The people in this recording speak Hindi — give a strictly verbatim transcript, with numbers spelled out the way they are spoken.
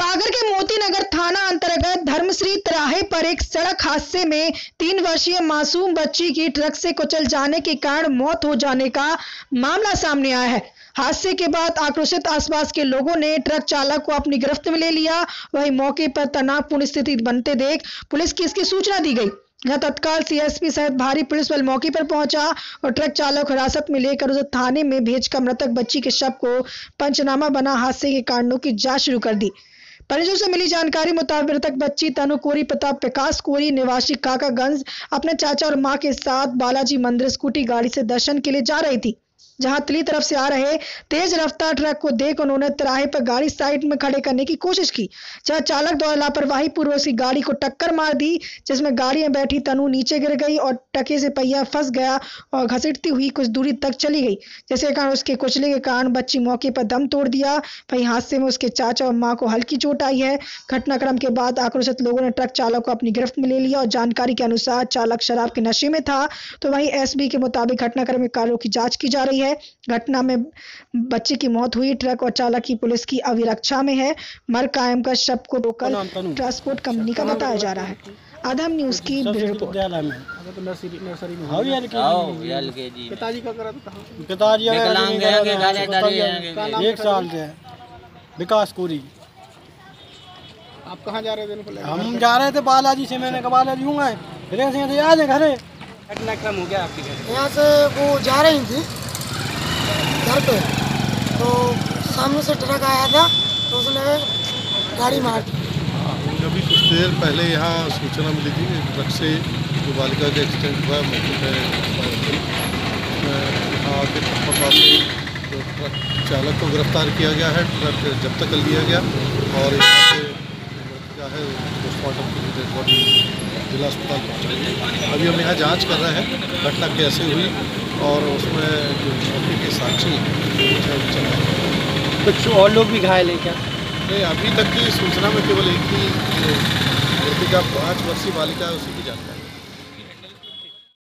सागर के मोती नगर थाना अंतर्गत धर्मश्री तिराहे पर एक सड़क हादसे में तीन वर्षीय मासूम बच्ची की ट्रक से कुचल जाने के कारण मौत हो जाने का मामला सामने आया है। हादसे के बाद आक्रोशित आसपास के लोगों ने ट्रक चालक को अपनी गिरफ्त में ले लिया। वहीं मौके पर तनावपूर्ण स्थिति बनते देख पुलिस की इसकी सूचना दी गई। यह तत्काल सीएसपी सहित भारी पुलिस बल मौके पर पहुंचा और ट्रक चालक को हिरासत में लेकर उसे थाने में भेजकर मृतक बच्ची के शव को पंचनामा बना हादसे के कारणों की जांच शुरू कर दी। परिजनों से मिली जानकारी मुताबिक मृतक बच्ची तनु कोरी प्रताप प्रकाश कोरी निवासी काकागंज अपने चाचा और मां के साथ बालाजी मंदिर स्कूटी गाड़ी से दर्शन के लिए जा रही थी। जहां तिली तरफ से आ रहे तेज रफ्तार ट्रक को देख उन्होंने तिराहे पर गाड़ी साइड में खड़े करने की कोशिश की, जहां चालक द्वारा लापरवाही पूर्वक उसकी गाड़ी को टक्कर मार दी, जिसमें गाड़ी में बैठी तनु नीचे गिर गई और टके से पहिया फंस गया और घसीटती हुई कुछ दूरी तक चली गई, जिसके कारण उसके कुचले के कारण बच्ची मौके पर दम तोड़ दिया। वहीं हादसे में उसके चाचा और मां को हल्की चोट आई है। घटनाक्रम के बाद आक्रोशित लोगों ने ट्रक चालक को अपनी गिरफ्त में ले लिया और जानकारी के अनुसार चालक शराब के नशे में था। तो वहीं एसबी के मुताबिक घटनाक्रम के कारणों की जांच की जा रही है। घटना में बच्चे की मौत हुई। ट्रक और चालक की पुलिस की अभिरक्षा में है। मर कायम का शव को लोकल ट्रांसपोर्ट कंपनी का बताया जा रहा है। आधम न्यूज की ब्यूरो रिपोर्ट। पिताजी का करा था पिताजी एक साल से विकास कोरी। आप कहाँ जा रहे थे? हम जा रहे थे बालाजी से। मैंने कहा बालाजी हूँ मैं फिर से आ जाए घरे। घटनाक्रम हो गया आपके घर? यहाँ से वो जा रही थी घर पे, तो सामने से ट्रक आया था तो उसने गाड़ी मार दी। अभी कुछ देर पहले यहाँ सूचना मिली थी ट्रक से जो बालिका का एक्सीडेंट हुआ मौके पर यहाँ आके पास तो ट्रक चालक को गिरफ्तार किया गया है। ट्रक जब्त कर लिया गया और यहाँ से क्या है पोस्टमार्टम के लिए डेड बॉडी जिला अस्पताल पहुँचा। अभी हम यहाँ जांच कर रहे हैं घटना कैसे हुई और उसमें जो मौके के साक्षी चल रहे हैं। कुछ और लोग भी घायल हैं क्या? नहीं, अभी तक की सूचना में केवल एक ही मृतका पाँच वर्षीय बालिका है, उसी की जानकारी।